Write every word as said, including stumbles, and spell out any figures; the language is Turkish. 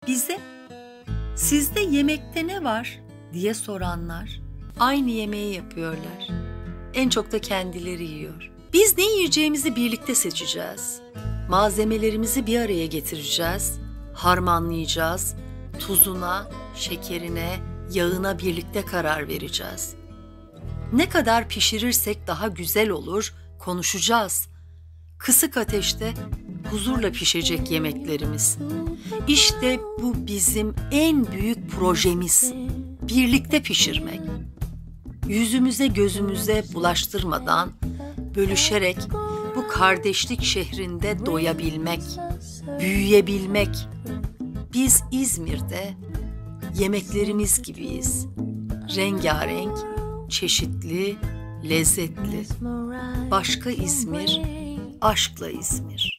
Bize "Sizde yemekte ne var?" diye soranlar aynı yemeği yapıyorlar. En çok da kendileri yiyor. Biz ne yiyeceğimizi birlikte seçeceğiz. Malzemelerimizi bir araya getireceğiz, harmanlayacağız, tuzuna, şekerine, yağına birlikte karar vereceğiz. Ne kadar pişirirsek daha güzel olur, konuşacağız. Kısık ateşte huzurla pişecek yemeklerimiz. İşte bu bizim en büyük projemiz. Birlikte pişirmek. Yüzümüze gözümüze bulaştırmadan, bölüşerek bu kardeşlik şehrinde doyabilmek, büyüyebilmek. Biz İzmir'de yemeklerimiz gibiyiz. Rengarenk, çeşitli, lezzetli. Başka İzmir, aşkla İzmir.